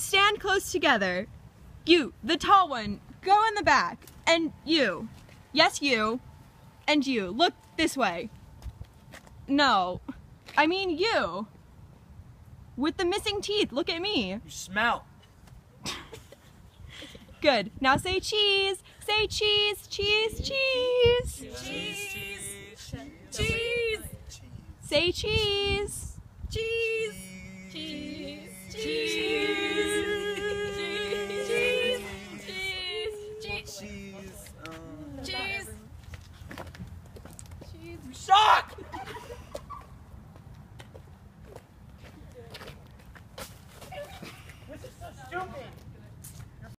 stand close together. You, the tall one, go in the back. And you. Yes, you. And you. Look this way. No. I mean you. With the missing teeth, look at me. You smell. Good. Now say cheese. Say cheese, cheese, cheese. Cheese. Say cheese.